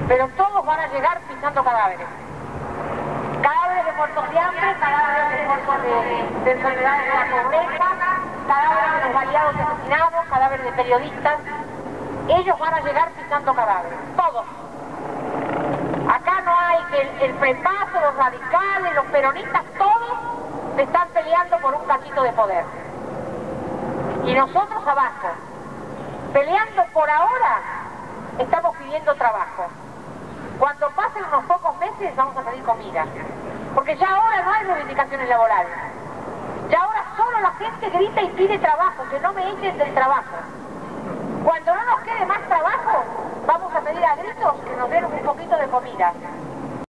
pero todos van a llegar pisando cadáveres. Cadáveres de muertos de hambre, cadáveres de muertos de enfermedades de la pobreza, cadáveres de los baleados asesinados, cadáveres de periodistas. Ellos van a llegar pisando cadáveres, todos. Acá no hay que el prepaso, los radicales, los peronistas, todos se están peleando por un cachito de poder. Y nosotros abajo, peleando por ahora, estamos pidiendo trabajo. Cuando pasen unos pocos meses vamos a pedir comida. Porque ya ahora no hay reivindicaciones laborales. Ya ahora solo la gente grita y pide trabajo, que no me echen del trabajo. Cuando no nos quede más trabajo, vamos a pedir a gritos que nos den un poquito de comida.